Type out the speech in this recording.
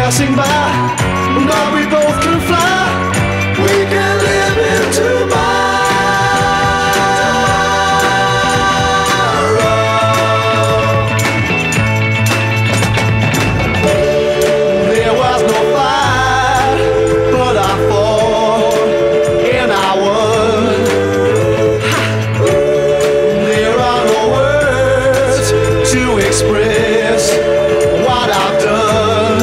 passing by, but we both can fly. We can live in tomorrow. There was no fight, but I fought and I won. There are no words to express what I've done.